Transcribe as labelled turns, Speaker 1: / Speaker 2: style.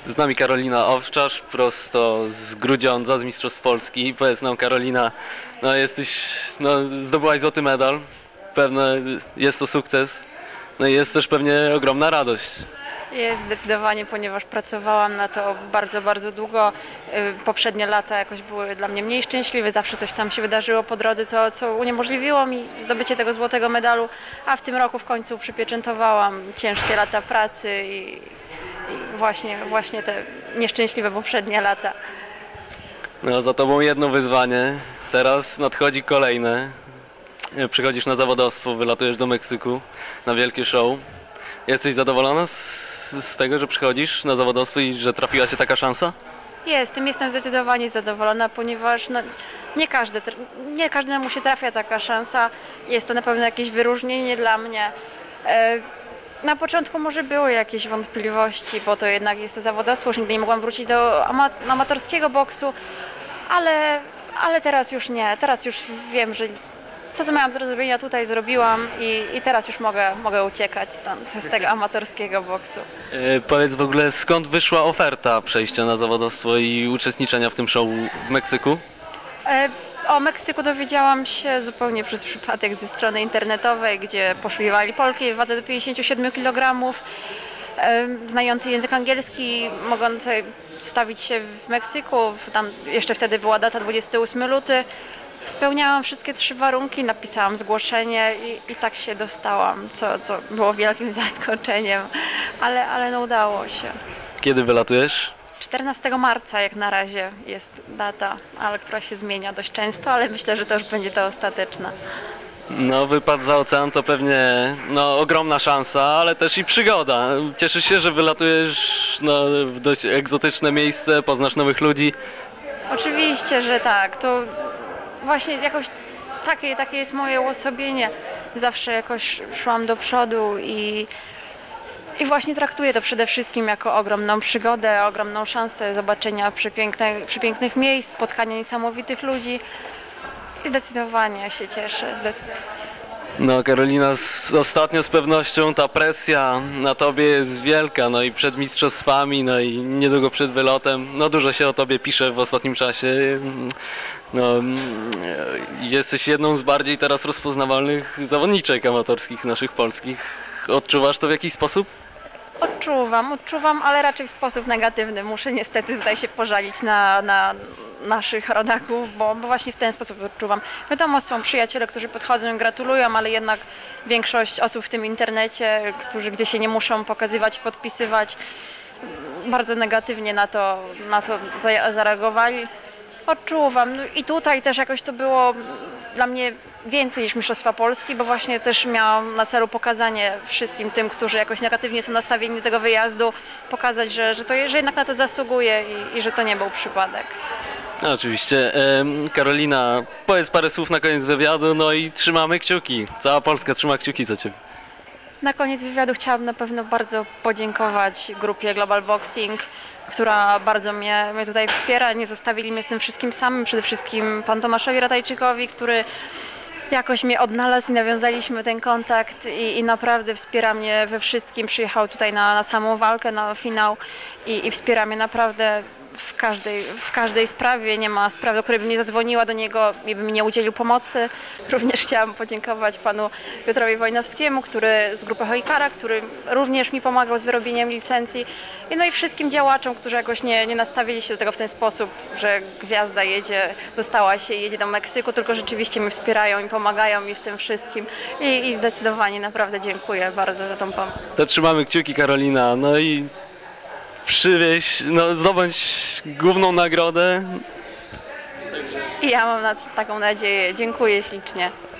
Speaker 1: Z nami Karolina Owczarz, prosto z Grudziądza, z Mistrzostw Polski. Powiedz nam, Karolina, zdobyłaś złoty medal, pewnie jest to sukces, no i jest też pewnie ogromna radość.
Speaker 2: Jest zdecydowanie, ponieważ pracowałam na to bardzo, bardzo długo. Poprzednie lata jakoś były dla mnie mniej szczęśliwe, zawsze coś tam się wydarzyło po drodze, co uniemożliwiło mi zdobycie tego złotego medalu, a w tym roku w końcu przypieczętowałam ciężkie lata pracy i właśnie te nieszczęśliwe poprzednie lata.
Speaker 1: No, za tobą jedno wyzwanie, teraz nadchodzi kolejne. Przychodzisz na zawodowstwo, wylatujesz do Meksyku na wielkie show. Jesteś zadowolona z tego, że przychodzisz na zawodowstwo i że trafiła się taka szansa?
Speaker 2: Jestem zdecydowanie zadowolona, ponieważ nie każdemu się trafia taka szansa. Jest to na pewno jakieś wyróżnienie dla mnie. Na początku może były jakieś wątpliwości, bo to jednak jest to zawodowstwo, już nigdy nie mogłam wrócić do amatorskiego boksu, ale teraz już nie. Teraz już wiem, że co miałam do zrobienia tutaj zrobiłam i teraz już mogę uciekać stąd, z tego amatorskiego boksu.
Speaker 1: Powiedz w ogóle, skąd wyszła oferta przejścia na zawodowstwo i uczestniczenia w tym show w Meksyku?
Speaker 2: O Meksyku dowiedziałam się zupełnie przez przypadek ze strony internetowej, gdzie poszukiwali Polki w wadze do 57 kg, znającej język angielski, mogącej stawić się w Meksyku. Tam jeszcze wtedy była data 28 luty. Spełniałam wszystkie 3 warunki, napisałam zgłoszenie i tak się dostałam, co było wielkim zaskoczeniem, ale no udało się.
Speaker 1: Kiedy wylatujesz?
Speaker 2: 14 marca jak na razie jest data, ale która się zmienia dość często, ale myślę, że to już będzie to ostateczna.
Speaker 1: No, wypad za ocean to pewnie ogromna szansa, ale też i przygoda. Cieszysz się, że wylatujesz w dość egzotyczne miejsce, poznasz nowych ludzi?
Speaker 2: Oczywiście, że tak. To właśnie jakoś takie jest moje uosobienie. Zawsze jakoś szłam do przodu i właśnie traktuję to przede wszystkim jako ogromną przygodę, ogromną szansę zobaczenia przepięknych miejsc, spotkania niesamowitych ludzi. I zdecydowanie się cieszę.
Speaker 1: No, Karolina, ostatnio z pewnością ta presja na tobie jest wielka, no i przed mistrzostwami, no i niedługo przed wylotem. No, dużo się o tobie pisze w ostatnim czasie. No, jesteś jedną z bardziej teraz rozpoznawalnych zawodniczek amatorskich naszych polskich. Odczuwasz to w jakiś sposób?
Speaker 2: Odczuwam, ale raczej w sposób negatywny. Muszę niestety zdaje się pożalić na naszych rodaków, bo właśnie w ten sposób odczuwam. Wiadomo, są przyjaciele, którzy podchodzą i gratulują, ale jednak większość osób w tym internecie, gdzie się nie muszą pokazywać, podpisywać, bardzo negatywnie na to zareagowali. Odczuwam. No i tutaj też jakoś to było dla mnie więcej niż Mistrzostwa Polski, bo właśnie też miałam na celu pokazanie wszystkim tym, którzy jakoś negatywnie są nastawieni do tego wyjazdu, pokazać, że jednak na to zasługuje i że to nie był przypadek.
Speaker 1: No, oczywiście. Karolina, powiedz parę słów na koniec wywiadu, no i trzymamy kciuki. Cała Polska trzyma kciuki za ciebie.
Speaker 2: Na koniec wywiadu chciałabym na pewno bardzo podziękować grupie Global Boxing, która bardzo mnie tutaj wspiera. Nie zostawili mnie z tym wszystkim samym, przede wszystkim pan Tomaszowi Ratajczykowi, który jakoś mnie odnalazł i nawiązaliśmy ten kontakt i naprawdę wspiera mnie we wszystkim. Przyjechał tutaj na samą walkę, na finał i wspiera mnie naprawdę w każdej sprawie. Nie ma sprawy, do której bym nie zadzwoniła do niego i by mi nie udzielił pomocy. Również chciałam podziękować panu Piotrowi Wojnowskiemu, z grupy Hojkara, który również mi pomagał z wyrobieniem licencji. No i wszystkim działaczom, którzy jakoś nie nastawili się do tego w ten sposób, że gwiazda dostała się i jedzie do Meksyku, tylko rzeczywiście mnie wspierają i pomagają mi w tym wszystkim. I zdecydowanie naprawdę dziękuję bardzo za tą pomoc.
Speaker 1: To trzymamy kciuki, Karolina, no i zdobądź główną nagrodę.
Speaker 2: I ja mam taką nadzieję. Dziękuję ślicznie.